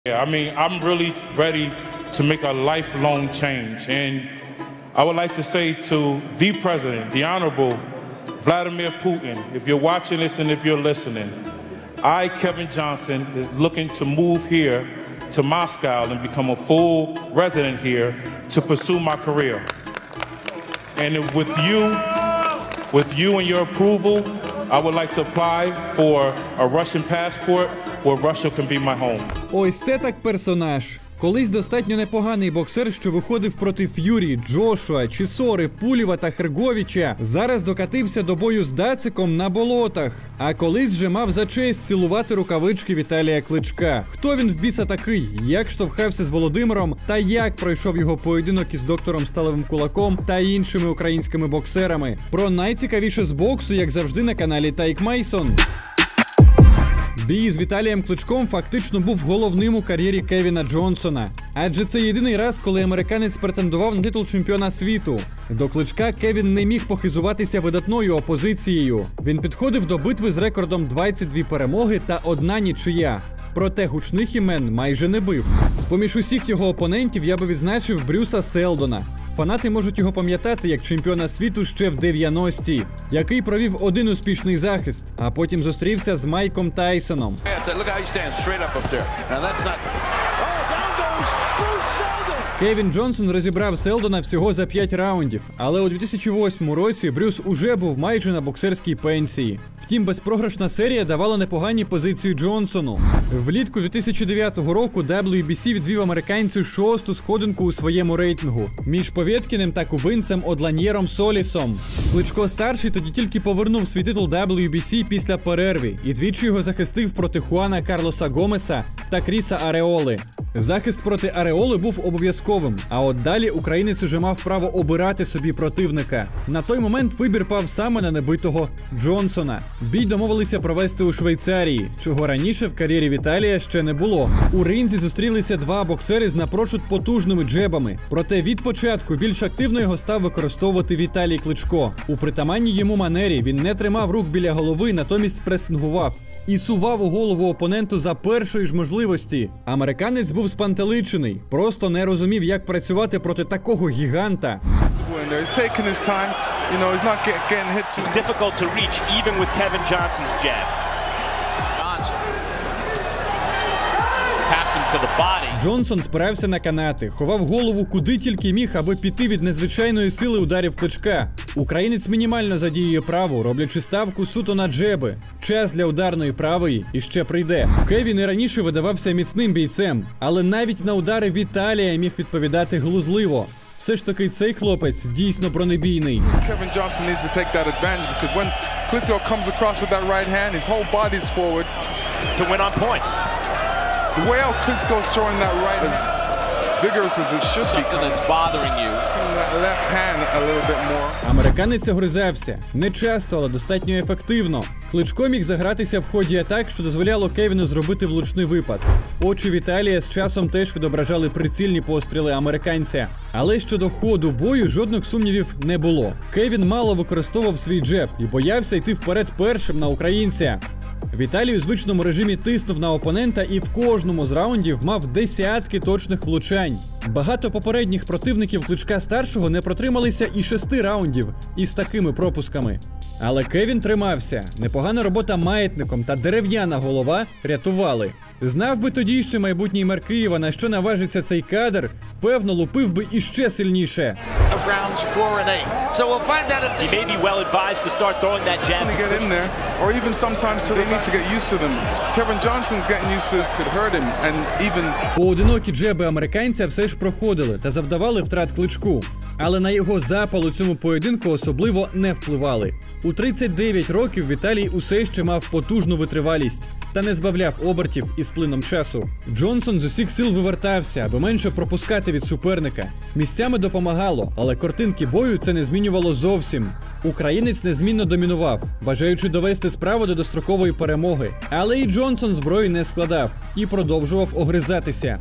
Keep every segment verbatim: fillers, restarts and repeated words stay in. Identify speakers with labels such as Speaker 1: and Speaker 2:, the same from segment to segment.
Speaker 1: I mean, I'm really ready to make a lifelong change. And I would like to say to the President, the Honorable Vladimir Putin, if you're watching this and if you're listening, I, Kevin Johnson, is looking to move here to Moscow and become a full resident here to pursue my career. And with you, with you and your approval, I would like to apply for a Russian passport where Russia can be my home.
Speaker 2: Ось це так персонаж. Колись достатньо непоганий боксер, що виходив проти Ф'юрі, Джошуа, Чісори, Пулєва та Хрговіча, зараз докатився до бою з Дациком на болотах. А колись же мав за честь цілувати рукавички Віталія Кличка. Хто він в біса такий, як штовхався з Володимиром та як пройшов його поєдинок із доктором Сталевим Кулаком та іншими українськими боксерами. Про найцікавіше з боксу, як завжди, на каналі Тайк Мейсон. Бій з Віталієм Кличком фактично був головним у кар'єрі Кевіна Джонсона. Адже це єдиний раз, коли американець претендував на титул чемпіона світу. До Кличка Кевін не міг похизуватися видатною опозицією. Він підходив до битви з рекордом двадцять дві перемоги та одна нічия. Проте гучних імен майже не бив. З-поміж усіх його опонентів я би відзначив Брюса Селдона. Фанати можуть його пам'ятати як чемпіона світу ще в дев'яності, який провів один успішний захист, а потім зустрівся з Майком Тайсоном. Кевін Джонсон розібрав Селдона всього за п'ять раундів, але у дві тисячі восьмому році Брюс уже був майже на боксерській пенсії. Втім, безпрограшна серія давала непогані позиції Джонсону. Влітку дві тисячі дев'ятого року дабл ю бі сі відвів американцю шосту сходинку у своєму рейтингу між Повєткіним та кубинцем Одланьєром Солісом. Кличко-старший тоді тільки повернув свій титул дабл ю бі сі після перерви і двічі його захистив проти Хуана Карлоса Гомеса та Кріса Ареоли. Захист проти Ареоли був обов'язковим, а от далі українець уже мав право обирати собі противника. На той момент вибір пав саме на небитого Джонсона. Бій домовилися провести у Швейцарії, чого раніше в кар'єрі Віталія ще не було. У ринзі зустрілися два боксери з напрочуд потужними джебами. Проте від початку більш активно його став використовувати Віталій Кличко. У притаманній йому манері він не тримав рук біля голови, натомість пресингував і сував у голову опоненту за першої ж можливості. Американець був спантеличений, просто не розумів, як працювати проти такого гіганта. Джонсон спирався на канати, ховав голову куди тільки міг, аби піти від незвичайної сили ударів Кличка. Українець мінімально задіює праву, роблячи ставку суто на джеби. Час для ударної правої іще прийде. Кевін і раніше видавався міцним бійцем, але навіть на удари Віталія міг відповідати глузливо. Все ж таки цей хлопець дійсно бронебійний.
Speaker 3: Kevin Johnson needs to take that advantage because when Klitschko comes across with that right hand, his whole body's forward to win on points. The way how Klitschko's throwing that right is vigorous as it should be. Something that's bothering you. That left hand a little bit more.
Speaker 2: Американець огризався. Не часто, але достатньо ефективно. Кличко міг загратися в ході атак, що дозволяло Кевіну зробити влучний випад. Очі Віталія з часом теж відображали прицільні постріли американця. Але щодо ходу бою жодних сумнівів не було. Кевін мало використовував свій джеб і боявся йти вперед першим на українця. Віталій у звичному режимі тиснув на опонента і в кожному з раундів мав десятки точних влучань. Багато попередніх противників Кличка-старшого не протрималися і шести раундів із такими пропусками. Але Кевін тримався. Непогана робота маятником та дерев'яна голова рятували. Знав би тоді ще майбутній мер Києва, на що наважиться цей кадр, певно, лупив би іще сильніше. Поодинокі джеби американця все ж проходили та завдавали втрат Кличку. Але на його запал у цьому поєдинку особливо не впливали. У тридцять дев'ять років Віталій усе ще мав потужну витривалість та не збавляв обертів із плином часу. Джонсон з усіх сил вивертався, аби менше пропускати від суперника. Місцями допомагало, але картинки бою це не змінювало зовсім. Українець незмінно домінував, бажаючи довести справу до дострокової перемоги. Але і Джонсон зброї не складав і продовжував огризатися.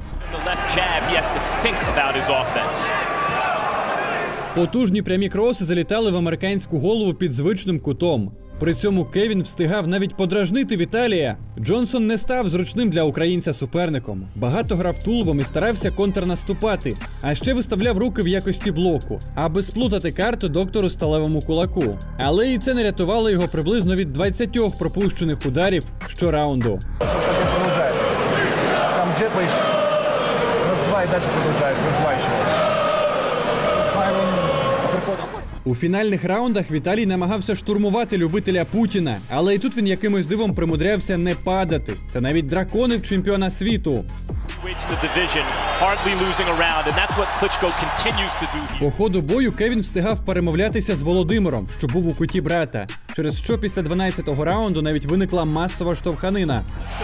Speaker 2: Потужні прямі кроси залітали в американську голову під звичним кутом. При цьому Кевін встигав навіть подражнити Віталія. Джонсон не став зручним для українця суперником. Багато грав тулубом і старався контрнаступати, а ще виставляв руки в якості блоку, аби сплутати карту доктору Сталевому кулаку. Але і це не рятувало його приблизно від двадцятьох пропущених ударів щораунду.
Speaker 4: Сам джепаєш, раз-два і далі продовжаєш, раз-два ще.
Speaker 2: У фінальних раундах Віталій намагався штурмувати любителя Путіна, але і тут він якимось дивом примудрявся не падати. Та навіть драконив чемпіона світу. По ходу бою Кевін встигав перемовлятися з Володимиром, що був у куті брата, через що після дванадцятого раунду навіть виникла масова штовханина.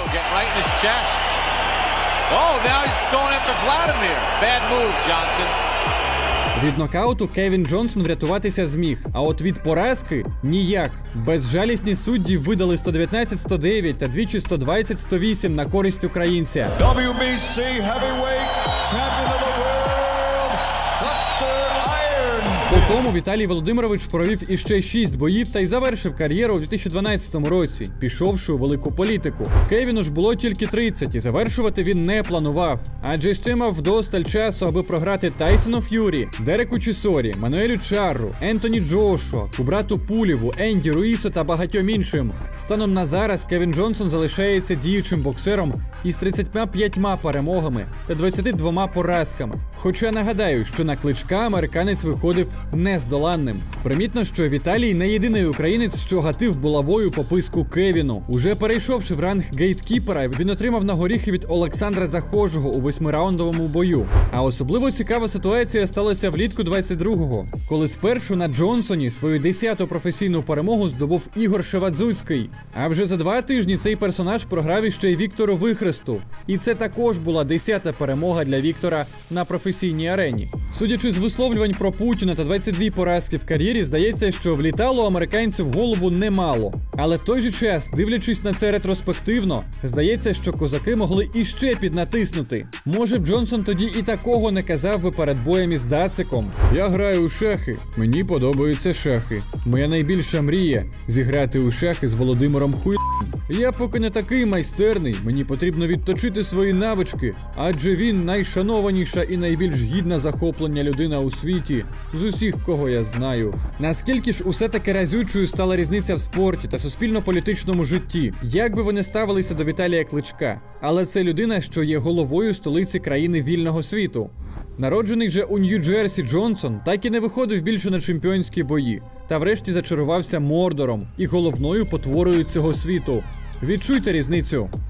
Speaker 2: Від нокауту Кевін Джонсон врятуватися зміг, а от від поразки – ніяк. Безжалісні судді видали сто дев'ятнадцять сто дев'ять та двічі сто двадцять сто вісім на користь українця.
Speaker 5: дабл ю бі сі Heavyweight Champion of the World, доктор Айрон.
Speaker 2: Потім Віталій Володимирович провів іще шість боїв та й завершив кар'єру у дві тисячі дванадцятому році, пішовши у велику політику. Кевіну ж було тільки тридцять, і завершувати він не планував, адже ще мав вдосталь часу, аби програти Тайсону Ф'юрі, Дереку Чісорі, Мануелю Чарру, Ентоні Джошуа, Кубрату Пулєву, Енді Руїсу та багатьом іншим. Станом на зараз Кевін Джонсон залишається діючим боксером із тридцятьма п'ятьма перемогами та двадцятьма двома поразками. Хоча нагадаю, що на Кличка американець виходив нездоланним. Примітно, що Віталій не єдиний українець, що гатив булавою по писку Кевіну. Уже перейшовши в ранг гейткіпера, він отримав на горіхи від Олександра Захожого у восьмираундовому бою. А особливо цікава ситуація сталася влітку двадцять другого, коли спершу на Джонсоні свою десяту професійну перемогу здобув Ігор Шевадзуцький. А вже за два тижні цей персонаж програв іще й Віктору Вихресту. І це також була десята перемога для Віктора на професійній арені. Судячи з висловлювань про Путіна та двадцять дві поразки в кар'єрі, здається, що влітало американцю в голову немало. Але в той же час, дивлячись на це ретроспективно, здається, що козаки могли іще піднатиснути. Може б Джонсон тоді і такого не казав би перед боєм із Дациком. Я граю у шахи, мені подобаються шахи. Моя найбільша мрія – зіграти у шахи з Володимиром Хуй. Я поки не такий майстерний, мені потрібно відточити свої навички, адже він найшанованіша і найбільш гідна захоплення людина у світі з усіх, кого я знаю. Наскільки ж усе таки разючою стала різниця в спорті та суспільно-політичному житті, як би ви не ставилися до Віталія Кличка, але це людина, що є головою столиці країни вільного світу. Народжений же у Нью-Джерсі Джонсон так і не виходив більше на чемпіонські бої, та врешті зачарувався Мордором і головною потворою цього світу. Відчуйте різницю.